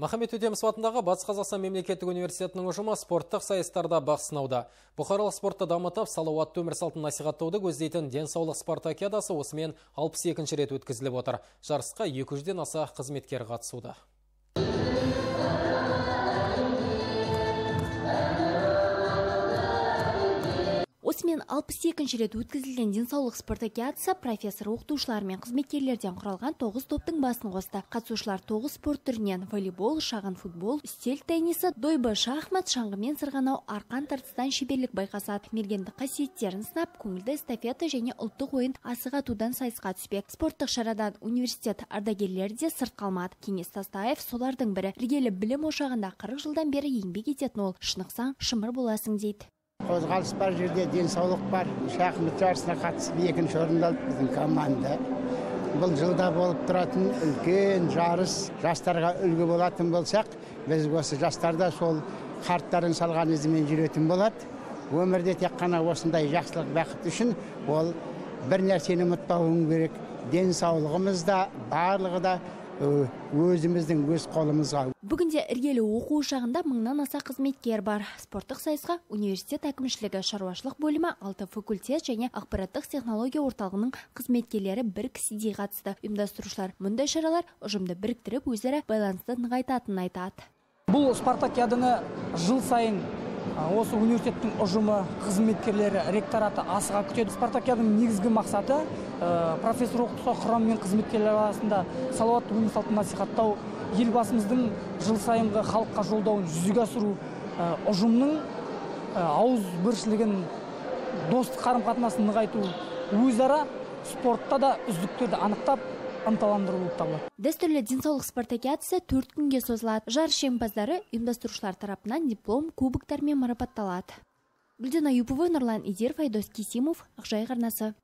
Махамбет Өтемісов атындағы Батыс Қазақстан мемлекеттік университетінің ұжымы спорттық сайыстарда бақ сынауда. Бұқаралық спортты дамытып, салауатты өмір салтын насихаттауды көздейтін денсаулық спартакиадасы осымен 62-ші рет өткізіліп отыр. Жарысқа 200-ден аса қызметкер қатысуда. Осымен 62-ші рет өткізілген денсаулық спартакиадасы профессор оқытушылар мен қызметкерлерден құралған 9 топтың басын қосты. Қатысушылар 9 спорт түрінен волейбол, шағын футбол, үстел теннисі, дойбы, шахмат, шаңғымен сырғанау, арқан тартыстан шеберлік байқасады. Мергендік қасиеттерін сынап, көңілді эстафета және ұлттық ойын асық атудан сайысқа түспек. Спорттық шарадан университет ардагерлері де сырт қалмады. Кеңес Тастаев солардың бірі. Іргелі білім ошағында 40 жылдан бері еңбек ететін ол. Шынықсаң, шымыр боласың дейді. Қозғалыс бар жерде денсаулық бар. Шахмат жарысына қатысып 2-ші орынды алды біздің команда. Бұл жылда болып тұратын үлкен жарыс, жастарға үлгі болатын болсақ, біз осы жастарда сол қарттарын салған ізімен жүретін болады. Өмірде тек қана осындай жақсылық бақыт үшін ол бір нәрсені ұмытпауың керек. Денсаулығымыз да, барлығы да өзіміздің өз қолымызға. Бүгінде іргелі оқу ошағында 1000-нан аса қызметкер бар. Спорттық сайысқа университет әкімшілігі, шаруашылық бөлімі, 6 факультет және ақпараттық технология орталығының қызметкерлері бір кісідей қатысты. Ұйымдастырушылар мұндай шаралар ұжымды біріктіріп, өзара байланысты нығайтатынын айтады. Бұл спартакиаданы жыл сайын осы университеттің ұжымы, қызметкерлері, ректораты асыға күтеді. Спартакиаданың негізгі мақсаты профессор оқытушылар құрамы мен қызметкерлер арасында салауатты өмір салтын насихаттау, елбасымыздың жыл сайынғы халыққа жолдауын жүзеге асыру, ұжымның ауызбіршілігін, достық қарым-қатынасын нығайту, өзара спортта да үздіктерді анықтап ынталандыру болып табылады. Дәстүрлі денсаулық спартакиадасы 4 күнге созылады. Жарыс жеңімпаздары ұйымдастырушылар тарапынан диплом, кубоктармен марапатталады. Гүлден Аюпова, Нұрлан Идеров, Айдос Кесимов, Ақжайық арнасы.